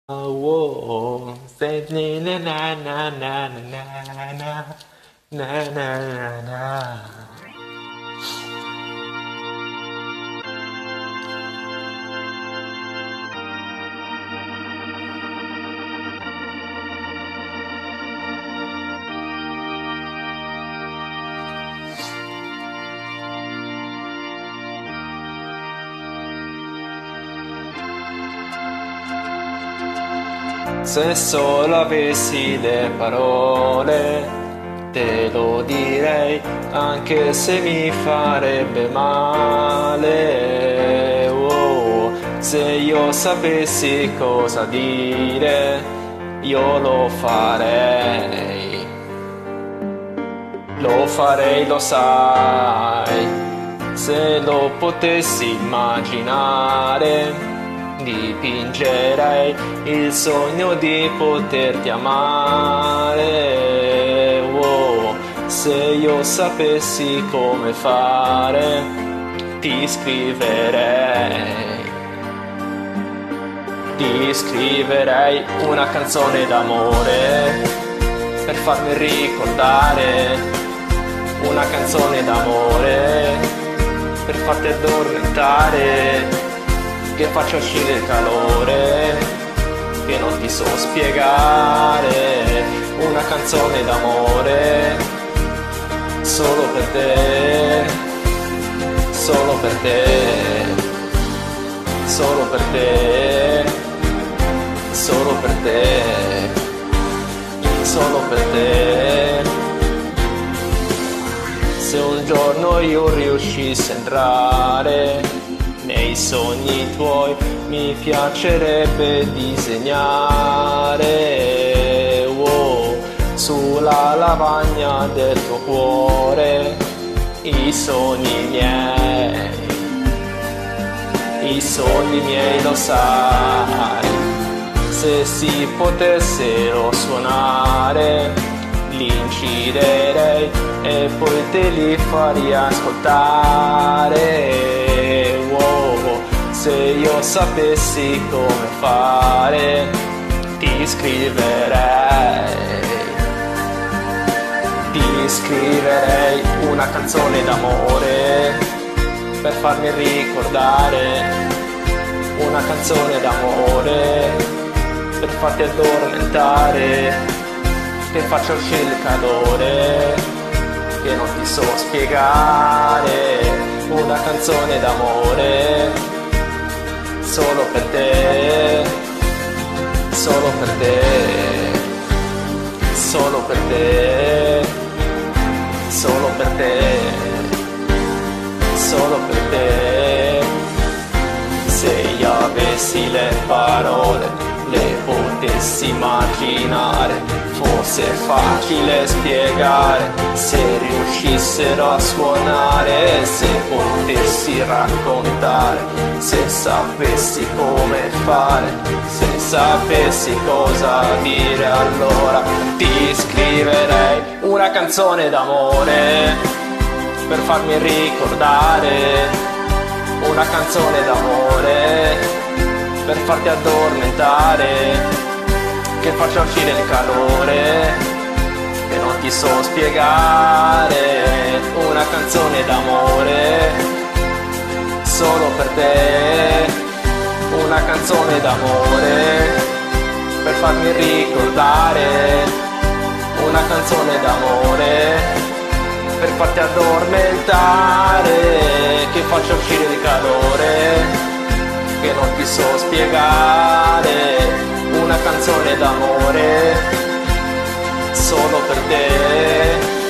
Whoa, say na na na na na na na na na na. Se solo avessi le parole, te lo direi, anche se mi farebbe male. Oh, se io sapessi cosa dire, io lo farei. Lo farei, lo sai, se lo potessi immaginare. Dipingerei il sogno di poterti amare. Wow, se io sapessi come fare, ti scriverei. Ti scriverei una canzone d'amore per farmi ricordare. Una canzone d'amore per farti addormentare. Che faccia uscire il calore, che non ti so spiegare. Una canzone d'amore, solo per te, solo per te, solo per te, solo per te, solo per te. Se un giorno io riuscissi a entrare nei sogni tuoi, mi piacerebbe disegnare, wow, sulla lavagna del tuo cuore i sogni miei, lo sai. Se si potessero suonare, li inciderei e poi te li farei ascoltare. Se io sapessi come fare, ti scriverei. Ti scriverei una canzone d'amore per farmi ricordare. Una canzone d'amore per farti addormentare. Che faccia uscire il calore, che non ti so spiegare. Una canzone d'amore solo per te, solo per te, solo per te, solo per te, solo per te. Se io avessi le parole, le potessi immaginare, fosse facile spiegare, se riuscissero a suonare, se potessi raccontare, se sapessi come fare, se sapessi cosa dire, allora ti scriverei una canzone d'amore per farmi ricordare. Una canzone d'amore per farti addormentare, che faccia uscire il calore, che non ti so spiegare. Una canzone d'amore solo per te. Una canzone d'amore per farmi ricordare. Una canzone d'amore per farti addormentare, che faccia uscire il calore, che non ti so spiegare. Una canzone d'amore solo per te.